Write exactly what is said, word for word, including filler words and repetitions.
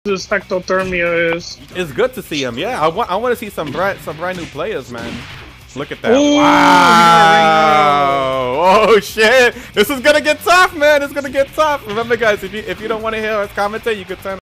this ektothermia is. It's good to see him. Yeah, I want I want to see some bright some brand new players, man. Look at that! Ooh, wow! Oh shit! This is gonna get tough, man. It's gonna get tough. Remember, guys, if you if you don't want to hear us commentate, you could turn.